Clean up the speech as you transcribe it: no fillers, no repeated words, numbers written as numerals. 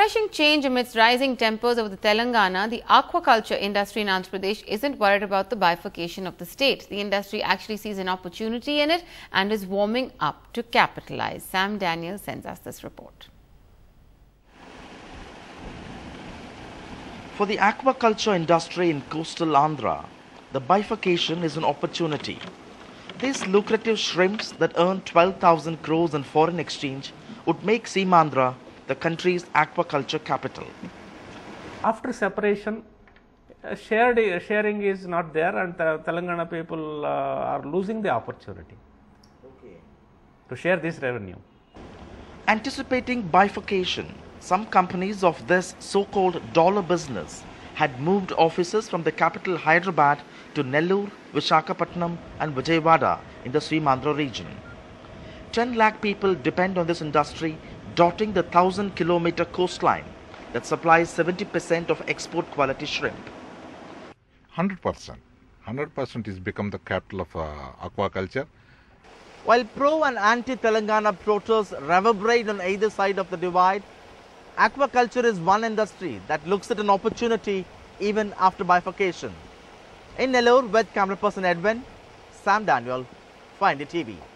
refreshing change amidst rising tempers over the Telangana, the aquaculture industry in Andhra Pradesh isn't worried about the bifurcation of the state. The industry actually sees an opportunity in it and is warming up to capitalize. Sam Daniel sends us this report. For the aquaculture industry in coastal Andhra, the bifurcation is an opportunity. These lucrative shrimps that earn 12,000 crores in foreign exchange would make Seemandhra the country's aquaculture capital. After separation, sharing is not there, and the Telangana people are losing the opportunity to share this revenue. Anticipating bifurcation, some companies of this so-called dollar business had moved offices from the capital Hyderabad to Nellore, Visakhapatnam and Vijayawada in the Seemandhra region. 10 lakh people depend on this industry, dotting the 1,000-kilometer coastline that supplies 70% of export quality shrimp. 100% is become the capital of aquaculture. While pro and anti-Telangana protests reverberate on either side of the divide, aquaculture is one industry that looks at an opportunity even after bifurcation. In Nellore, with camera person Edwin, Sam Daniel, 5 India TV.